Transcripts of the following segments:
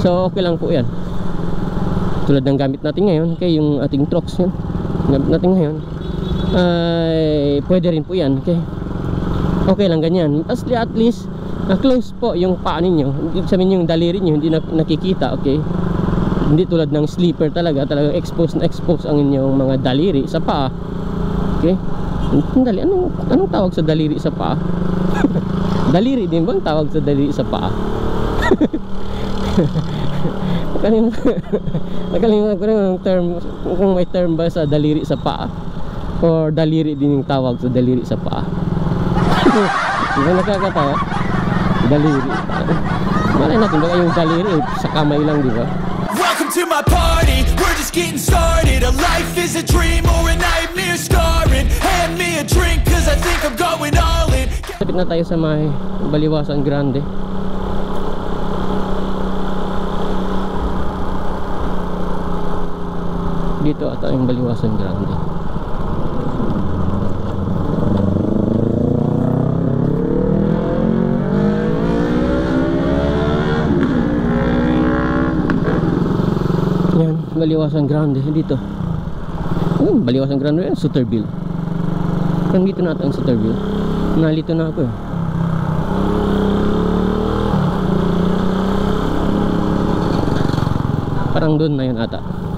So okay lang po yan. Tulad ng gamit natin ngayon, okay, yung ating trucks yan, gamit natin ngayon, ay pwede rin po yan, okay. Okay lang ganyan. At least close po yung paa ninyo. Hindi sabihin yung daliri nyo hindi nakikita, okay. Hindi tulad ng sleeper talaga, talagang exposed na exposed ang inyong mga daliri sa paa, okay. Anong tawag sa daliri sa paa? Daliri din bang tawag sa daliri sa paa? Nakalimutan ko rin ang term, kung may term ba sa daliri sa paa, or daliri din yung tawag sa daliri sa paa. Di ba nakakatawa? Daliri. Malay natin baka yung daliri sa kamay lang, di ba? Welcome to my party, we're just getting started. A life is a dream or a nightmare scarring. Hand me a drink cause I think I'm going all in. Tapit na tayo sa may Baliwasan Grande. Dito ata yung Baliwasan Grande. Yan, Baliwasan Grande dito. Baliwasan Grande yan, Sutterville. Parang dito na ata ang Sutterville. Nalito na ako eh. Parang doon na yun ata.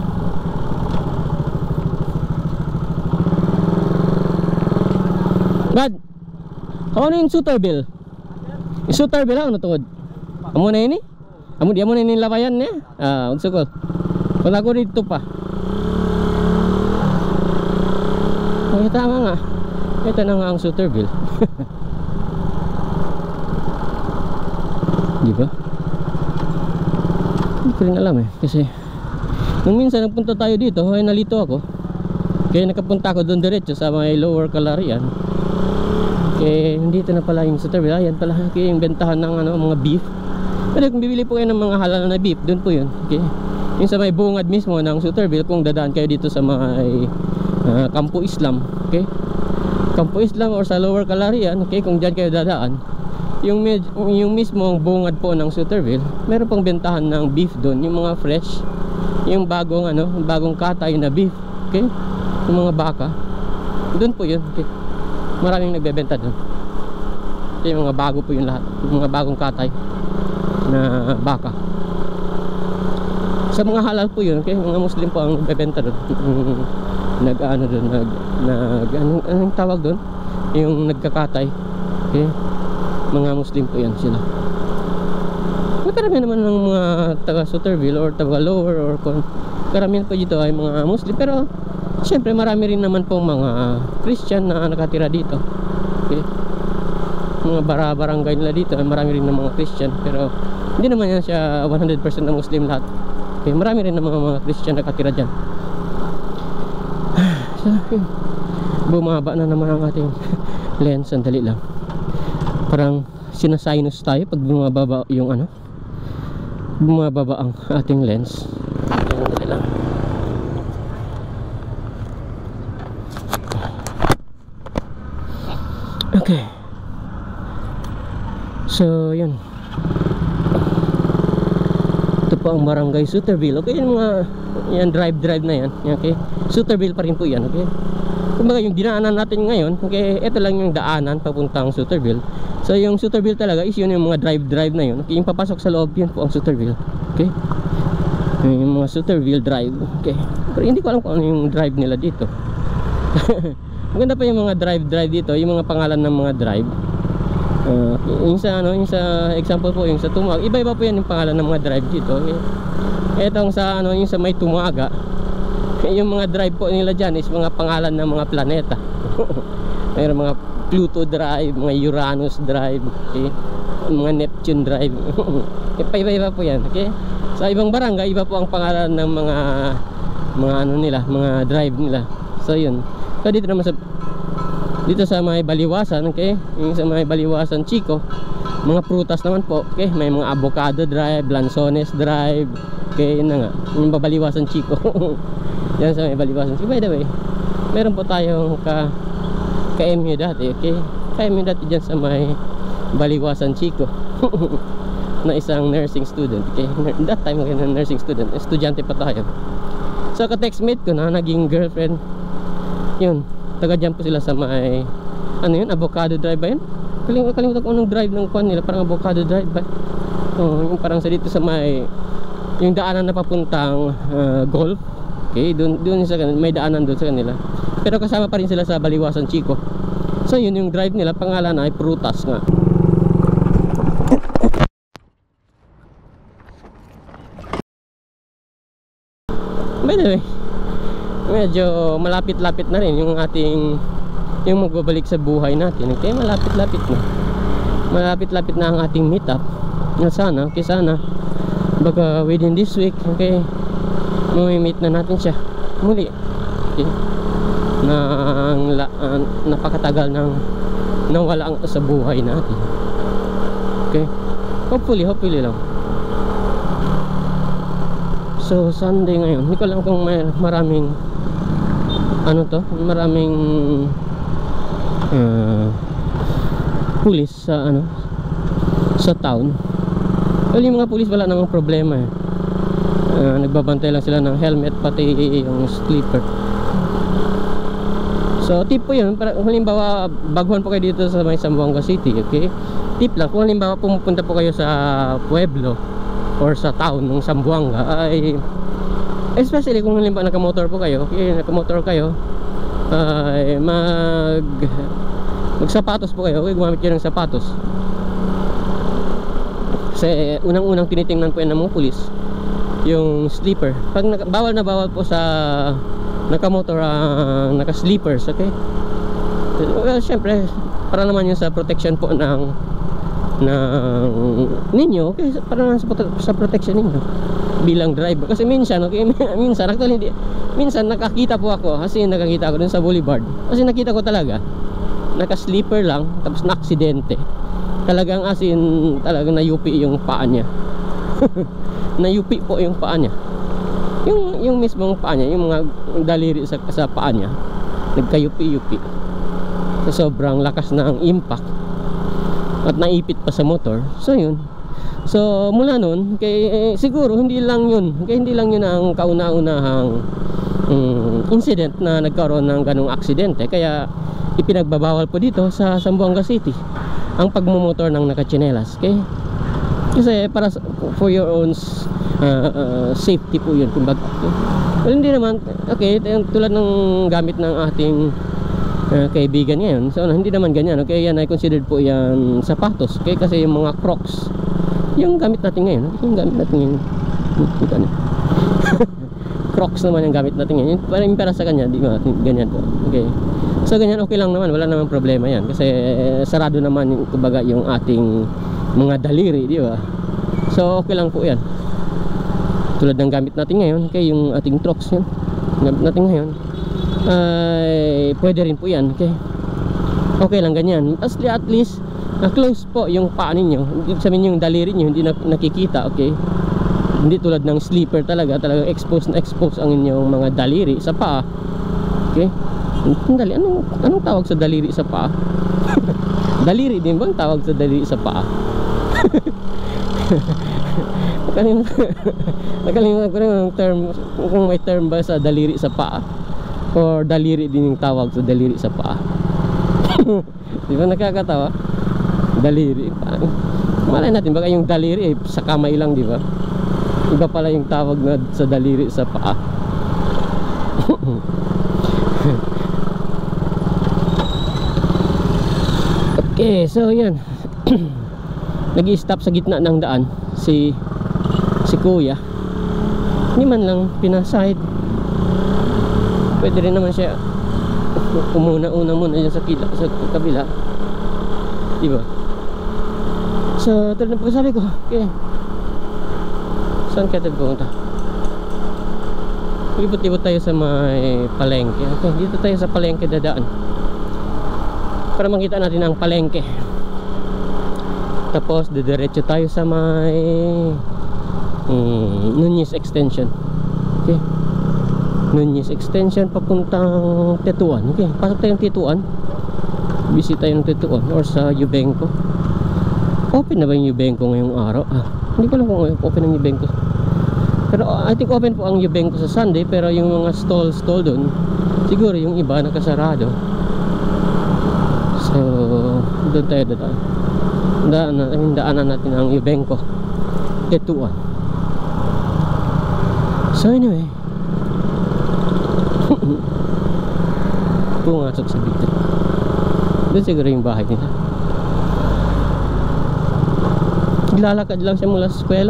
Brad, ako na yung Sutterville. Yung Sutterville ako natungod. Amo na yun eh. Amo di mo na yung labayan niya. Unsukol. Kung ako dito pa. Ay, tama nga. Ito na nga ang Sutterville. Di ba? Hindi ko rin alam eh. Kasi nung minsan nagpunta tayo dito, ay nalito ako. Kaya nakapunta ako doon diretso sa may Lower Calarian. Kaya dito na pala yung Sutterville. Ayan pala kaya yung bentahan ng mga beef. Pero kung bibili po kayo ng mga halal na beef, doon po yun. Okay? Yung sa may bungad mismo ng Sutterville, kung dadaan kayo dito sa may Campo Islam, okay? Campo Islam or sa Lower Calarian, okay? Kung dyan kayo dadaan, yung mismong bungad po ng Sutterville, meron pong bentahan ng beef doon, yung mga fresh, yung bagong katay na beef, okay? Yung mga baka, doon po yun, okay? Maraming nagbebenta doon. Okay, yung mga bago po yung lahat, yung mga bagong katay na baka. Sa mga halal po yun, okay? Mga Muslim po ang nagbebenta doon. Anong tawag doon? Yung nagkakatay, okay? Mga Muslim po yan sila. Karamihan naman ng mga taga Sutterville or taga Lower or karamihan po dito ay mga Muslim. Pero syempre marami rin naman pong mga Christian na nakatira dito, okay? Mga barangay nila dito ay marami rin ng mga Christian. Pero hindi naman yan siya 100% na Muslim lahat, okay? Marami rin ng mga Christian nakatira dyan. So, bumaba na naman ang ating lens. Sandali lang. Parang sinasinus tayo pag bumababa yung bumababa ang ating lens. Sandali lang. Okay. So, yun. Ito po ang barangay Sutterville. Okay, yung mga yan drive na yan. Okay. Sutterville pa rin po yan, okay. Kumbaga yung dinaanan natin ngayon, okay, ito lang yung daanan papuntang Sutterville. So yung Sutterville talaga is yun yung mga drive na yun, okay. Yung papasok sa loob yun po ang Sutterville, okay. Yung mga Sutterville drive, okay. Pero hindi ko alam kung ano yung drive nila dito. Maganda pa yung mga drive dito, yung mga pangalan ng mga drive. Yung sa example po, yung sa Tumag, iba-iba po yan yung pangalan ng mga drive dito, okay. Etong sa yung sa may Tumaga, yung mga drive po nila dyan is mga pangalan ng mga planeta. Mayroon mga Pluto drive, mga Uranus drive, okay? Mga Neptune drive. Iba-iba po yan, okay? Sa ibang barangay, iba po ang pangalan ng mga mga drive nila. So yun. So dito naman dito sa may Baliwasan, okay? Yung sa may Baliwasan Chico, mga prutas naman po, okay? May mga avocado drive, lanzones drive, okay? Yun na nga, yung Baliwasan Chico. Yan sa may Baliwasan Chico. By the way, meron po tayong ka-MU dati, okay? Ka-MU dati dyan sa may Baliwasan Chico. na isang nursing student. Okay, that time na nursing student, estudyante pa tayo. So ka-textmate ko na naging girlfriend. Yun, taga dyan po sila sa may ano yun, Avocado Drive ba yun? Kalimutan ko anong drive ng kwan nila, parang Avocado Drive ba? Yung parang sa dito sa may yung daanan na papuntang Golf. Okay, doon sa kanila, may daanan doon sa kanila. Pero kasama pa rin sila sa Baliwasan Chico. So yun yung drive nila, pangalan ay Prutas nga. By the way, medyo malapit-lapit na rin yung ating yung magbabalik sa buhay natin. Okay, malapit-lapit na. Malapit-lapit na ang ating meetup. Sana, okay, sana baka within this week, okay, mamimit na natin siya muli. Okay, napakatagal nang nawala ang sa buhay natin. Okay, hopefully lang. So Sunday ngayon, hindi ko lang kung may maraming maraming pulis sa sa town. Well, yung mga pulis wala namang problema eh. Nagbabantay lang sila ng helmet, pati yung sleeper. So tip po yun, para halimbawa baguhan po kayo dito sa may Zamboanga City, okay? Tip lang, kung halimbawa pumupunta po kayo sa pueblo or sa town ng Zamboanga, ay especially kung halimbawa nakamotor po kayo, okay, nakamotor kayo, ay magsapatos po kayo, okay, gumamit kayo ng sapatos. Kasi unang-unang tinitingnan po yan ng mga pulis yung sleeper. Pag bawal na bawal po sa nakamotor ang naka-sleepers, okay? Well, syempre para naman yun sa protection po ng ninyo, okay, para naman sa protection ninyo bilang driver. Kasi minsan, okay, minsan nakakita po ako, kasi nakakita ako dun sa boulevard, kasi nakita ko talaga naka-sleeper lang, tapos na-aksidente. Talagang talagang nayupi yung paa niya. Nayupi po yung paa niya. Yung mismong paa niya, yung mga daliri sa paa niya, nagkayupi-yupi. So, sobrang lakas ng impact at naipit pa sa motor. So yun. So mula nun, siguro hindi lang yun ang kauna-unahang incident na nagkaroon ng ganong aksidente. Kaya ipinagbabawal po dito sa Zamboanga City ang pagmumotor ng nakatsinelas, okay? Kasi para for your own safety po yun, kumbaga. Well, hindi naman, okay, tulad ng gamit ng ating kaibigan ngayon, so hindi naman ganyan, okay? Yan ay considered po yan sapatos, okay? Kasi yung mga Crocs, yung gamit natin ngayon, Crocs naman yung gamit natin ngayon, parang para sa kanya, di ba, ganyan po, okay? So ganyan, okay lang naman, wala namang problema yan, kasi sarado naman kumbaga yung ating mga daliri, di ba? So okay lang po yan. Tulad ng gamit natin ngayon, okay, yung ating trucks yan, gamit natin ngayon, ay pwede rin po yan, okay? Okay lang ganyan, at least close po yung paa ninyo, ibig sabihin yung daliri nyo hindi nakikita, okay? Hindi tulad ng sleeper, talagang exposed ang inyong mga daliri sa paa, okay? Anong tawag sa daliri sa paa? Daliri din bang tawag sa daliri sa paa? Nakalimutan ko rin ang term, kung may term ba sa daliri sa paa, or daliri din yung tawag sa daliri sa paa. Di ba nakakatawa? Daliri, malay natin baka yung daliri sa kamay lang, di ba? Iba pala yung tawag na sa daliri sa paa. Okay, so yan. Nag-i-stop sa gitna ng daan si kuya. Hindi man lang pinaside. Pwede rin naman siya umuna-una muna dyan sa kabila, diba? So tulad na pagkasabi ko, okay, saan kaya tayo pumunta? Libot-libot tayo sa may palengke. Okay, dito tayo sa palengke dadaan para makita natin ang palengke. Tapos didiretso tayo sa may Nunez Extension. Okay, Nunez Extension papuntang Tetuan. Okay, pasok tayong Tetuan, visit tayo ng Tetuan or sa Yubenco. Open na ba yung Yubenko ngayong araw? Hindi ko alam kung open ang Yubenko. Pero I think open po ang Yubenko sa Sunday. Pero yung mga stall doon, siguro yung iba nakasarado. So doon tayo daanan natin ang Yubenko Etuan. So anyway, pumasok sa bigla. Doon siguro yung bahay nila. Lalakad lang siya mula sa eskwela.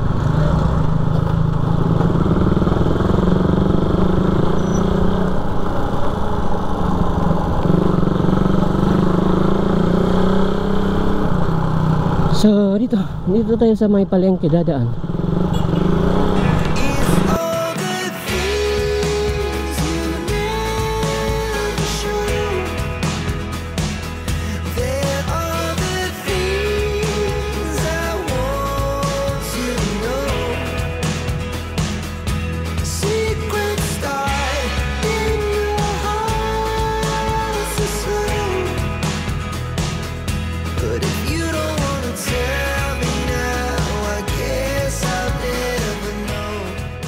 So dito tayo sa may palengke dadaan. But if